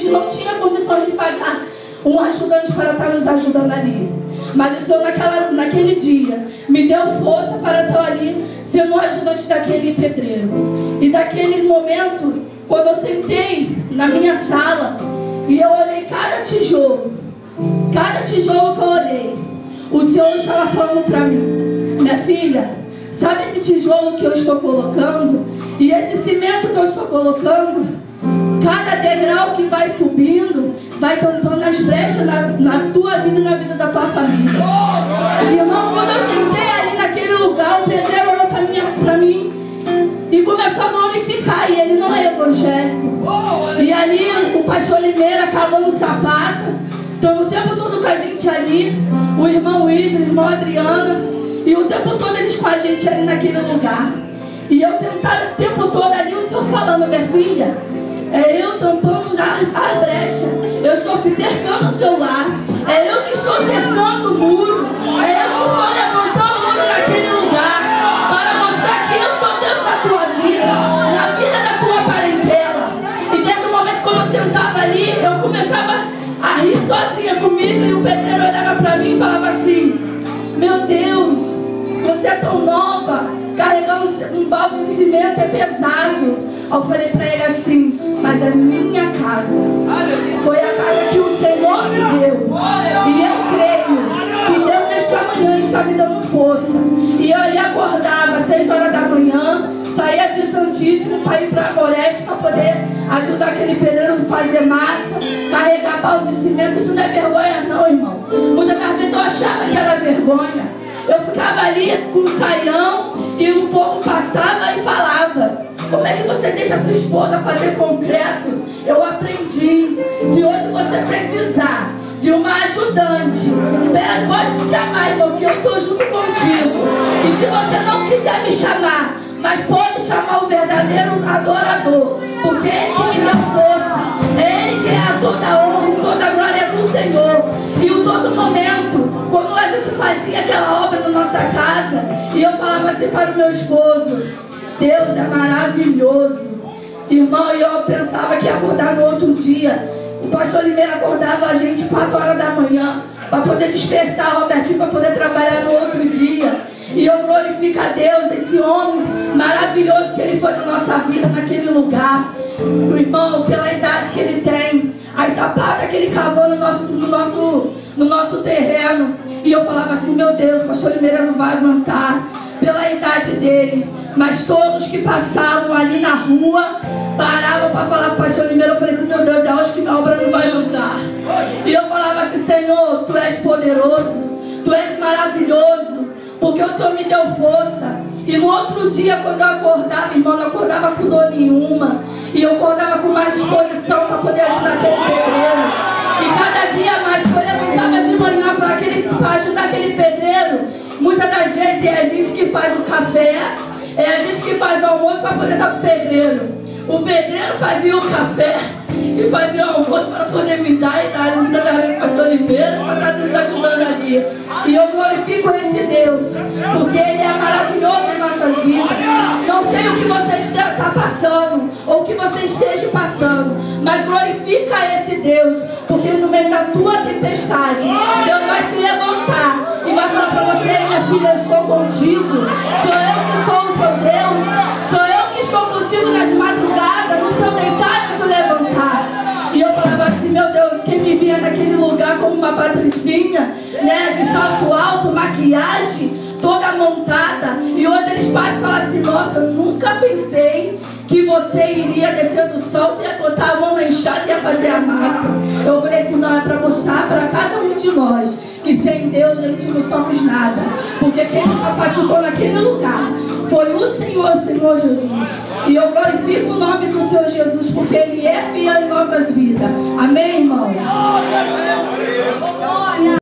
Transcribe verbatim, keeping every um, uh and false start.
não tinha condições de pagar um ajudante para estar nos ajudando ali. Mas o Senhor naquela, naquele dia me deu força para estar ali sendo um ajudante daquele pedreiro. E daquele momento, quando eu sentei na minha sala e eu olhei cada tijolo, cada tijolo que eu olhei, o Senhor estava falando para mim: minha filha, sabe esse tijolo que eu estou colocando? E esse cimento que eu estou colocando, cada degrau que vai subindo, vai tampando as brechas na, na tua vida e na vida da tua família. Irmão, quando eu sentei ali naquele lugar, o pedreiro olhou para mim, para mim e começou a glorificar. E ele não é evangélico. E ali o pastor Limeira cavando o sapato, estando o tempo todo com a gente ali, o irmão Isla, o irmão Adriana, e o tempo todo eles com a gente ali naquele lugar. E eu sentada o tempo todo ali, o Senhor falando: minha filha, é eu tampando a, a brecha, eu estou cercando o seu lar, é eu que estou cercando o muro, é eu que estou levantando o muro naquele lugar, para mostrar que eu sou Deus na tua vida, na vida da tua parentela. E desde o momento que eu sentava ali, eu começava a rir sozinha comigo, e o pedreiro olhava para mim e falava assim: meu Deus, você é tão nova, carregando um balde de cimento é pesado. Eu falei para ele assim: mas a minha casa foi a casa que o Senhor me deu, e eu creio que Deus nesta manhã está me dando força. E eu ali acordava às seis horas da manhã, saía de Santíssimo para ir para Gorete, para poder ajudar aquele pedreiro a fazer massa, carregar balde de cimento. Isso não é vergonha não, irmão. Muitas das vezes eu achava que era vergonha. Eu ficava ali com um saião e o povo passava e falava: como é que você deixa a sua esposa fazer concreto? Eu aprendi. Se hoje você precisar de uma ajudante, pode me chamar, irmão, que eu estou junto contigo. E se você não quiser me chamar, mas pode chamar o verdadeiro adorador, porque ele que me deu força, é ele que é a toda a honra, toda a glória do Senhor. E o todo momento, quando a gente fazia aquela obra na nossa casa, e eu falava assim para o meu esposo: Deus é maravilhoso. Irmão, e eu pensava que ia acordar no outro dia. O pastor Limeira acordava a gente quatro horas da manhã para poder despertar o Robertinho para poder trabalhar no outro dia. E eu glorifico a Deus, esse homem maravilhoso que ele foi na nossa vida, naquele lugar. O irmão, pela idade que ele tem, as sapatas que ele cavou no nosso, no nosso, no nosso terreno. E eu falava assim: meu Deus, o pastor Limeira não vai aguentar pela idade dele. Mas todos que passavam ali na rua paravam para falar para o pastor Limeira. Eu falei assim: meu Deus, eu acho que minha obra não vai andar. E eu falava assim: Senhor, tu és poderoso, tu és maravilhoso, porque o Senhor me deu força. E no outro dia, quando eu acordava, irmão, não acordava com dor nenhuma, e eu acordava com mais disposição para poder ajudar aquele pedreiro. E cada dia mais, quando eu levantava de manhã para ajudar aquele pedreiro, muitas das vezes é a gente que faz o café, é a gente que faz o almoço para poder dar para o pedreiro. O pedreiro fazia o café e fazia o almoço para poder me dar, e dar muitas das vezes para o pastor Limeira, para estar nos ajudando ali. E eu glorifico esse Deus, porque Ele é maravilhoso em nossas vidas. Não sei o que você está passando, ou o que você esteja passando, mas glorifica esse Deus, porque no meio da tua tempestade, Deus vai se levantar e vai falar para você: minha filha, eu estou contigo, sou eu que sou o teu Deus, sou eu que estou contigo nas madrugadas, no teu deitar e no teu levantar. E eu falava assim: meu Deus, quem me via naquele lugar como uma patricinha, né, de salto alto, maquiagem toda montada, e hoje eles passam e falam assim: nossa, eu nunca pensei que você iria descer do salto, ia botar a mão na enxada e ia fazer a massa. Eu falei assim: não, é para mostrar para cada um de nós que sem Deus a gente não somos nada, porque quem me capacitou naquele lugar foi o Senhor, Senhor Jesus. E eu glorifico o nome do Senhor Jesus, porque Ele é fiel em nossas vidas. Amém, irmão?